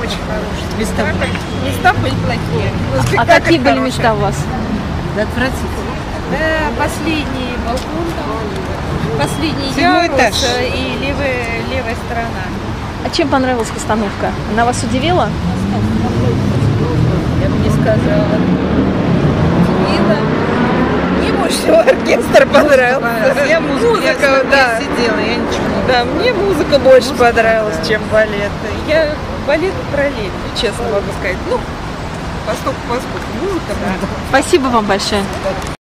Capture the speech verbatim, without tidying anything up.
очень хорошие. Места, места были плохие. А какие были места у вас? Да, отвратительно. Да, последний балкон, последний Седьмой ярус этаж. и левая, левая сторона. А чем понравилась постановка? Она вас удивила? Я бы не сказала. Удивила. Мне больше всего оркестр понравился. Я музыку, Музыка, я, да. я сидела, я ничего не Да, мне музыка больше понравилась, чем балет. Я балет параллельно, честно могу сказать. Ну, поскольку, поскольку музыка, да. Спасибо вам большое.